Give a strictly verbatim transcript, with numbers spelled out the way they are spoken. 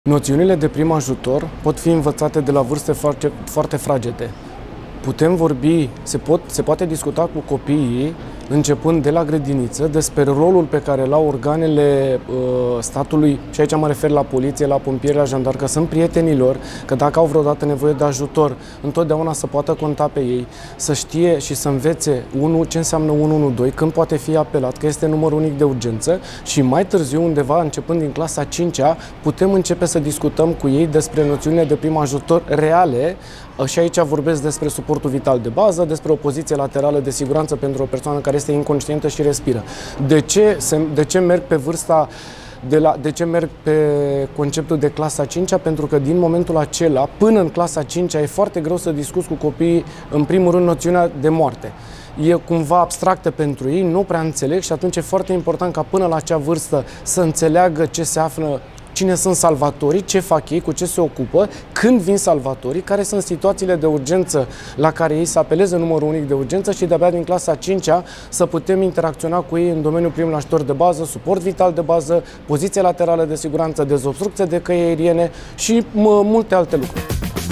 Noțiunile de prim ajutor pot fi învățate de la vârste foarte, foarte fragede. Putem vorbi, se, pot, se poate discuta cu copiii, începând de la grădiniță, despre rolul pe care îl au organele uh, statului, și aici mă refer la poliție, la pompieri, la jandarmi, că sunt prietenii lor, că dacă au vreodată nevoie de ajutor, întotdeauna să poată conta pe ei, să știe și să învețe unu, ce înseamnă unu unu doi, când poate fi apelat, că este numărul unic de urgență, și mai târziu, undeva, începând din clasa a cincea, putem începe să discutăm cu ei despre noțiunile de prim ajutor reale. Și aici vorbesc despre suportul vital de bază, despre o poziție laterală de siguranță pentru o persoană care este inconștientă și respiră. De ce, de ce merg pe vârsta, de, la, de ce merg pe conceptul de clasa a cincea? Pentru că din momentul acela, până în clasa a cincea, e foarte greu să discuți cu copiii, în primul rând, noțiunea de moarte. E cumva abstractă pentru ei, nu prea înțeleg și atunci e foarte important ca până la acea vârstă să înțeleagă ce se află, cine sunt salvatorii, ce fac ei, cu ce se ocupă, când vin salvatorii, care sunt situațiile de urgență la care ei să apeleze numărul unic de urgență și de-abia din clasa a cincea să putem interacționa cu ei în domeniul primului ajutor de bază, suport vital de bază, poziție laterală de siguranță, dezobstrucție de căi aeriene și multe alte lucruri.